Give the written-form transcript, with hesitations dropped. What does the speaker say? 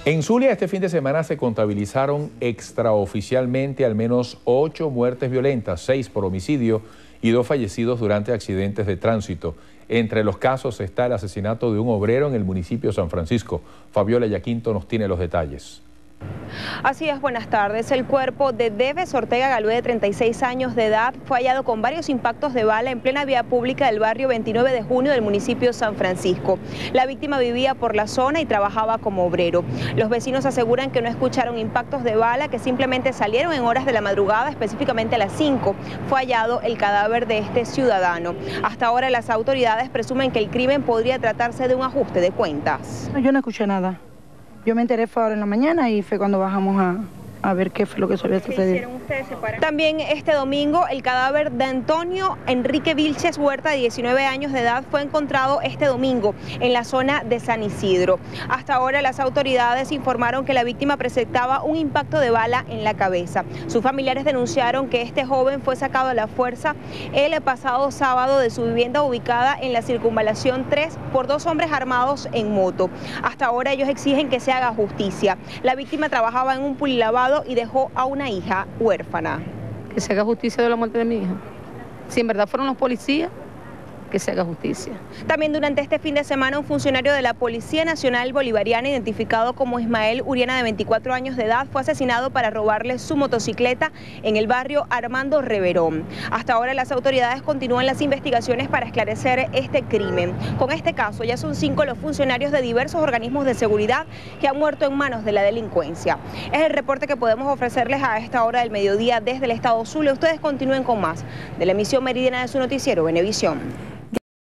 En Zulia este fin de semana se contabilizaron extraoficialmente al menos 8 muertes violentas, 6 por homicidio y 2 fallecidos durante accidentes de tránsito. Entre los casos está el asesinato de un obrero en el municipio de San Francisco. Fabiola Yaquinto nos tiene los detalles. Así es, buenas tardes. El cuerpo de Deves Ortega Galúe, de 36 años de edad, fue hallado con varios impactos de bala en plena vía pública del barrio 29 de junio del municipio de San Francisco. La víctima vivía por la zona y trabajaba como obrero. Los vecinos aseguran que no escucharon impactos de bala, que simplemente salieron en horas de la madrugada, específicamente a las 5. Fue hallado el cadáver de este ciudadano. Hasta ahora las autoridades presumen que el crimen podría tratarse de un ajuste de cuentas. Yo no escuché nada. Yo me enteré fue ahora en la mañana y fue cuando bajamos a ver qué fue lo que había sucedido. ¿Qué hicieron ustedes? También este domingo el cadáver de Antonio Enrique Vilches Huerta, de 19 años de edad, fue encontrado este domingo en la zona de San Isidro. Hasta ahora las autoridades informaron que la víctima presentaba un impacto de bala en la cabeza. Sus familiares denunciaron que este joven fue sacado a la fuerza el pasado sábado de su vivienda ubicada en la Circunvalación 3 por 2 hombres armados en moto. Hasta ahora ellos exigen que se haga justicia. La víctima trabajaba en un pulilavado y dejó a una hija huérfana. Que se haga justicia de la muerte de mi hija. Si en verdad fueron los policías, que se haga justicia. También durante este fin de semana un funcionario de la Policía Nacional Bolivariana, identificado como Ismael Uriana, de 24 años de edad, fue asesinado para robarle su motocicleta en el barrio Armando Reverón. Hasta ahora las autoridades continúan las investigaciones para esclarecer este crimen. Con este caso ya son 5 los funcionarios de diversos organismos de seguridad que han muerto en manos de la delincuencia. Es el reporte que podemos ofrecerles a esta hora del mediodía desde el estado Zulia. Ustedes continúen con más de la emisión meridiana de su noticiero Venevisión.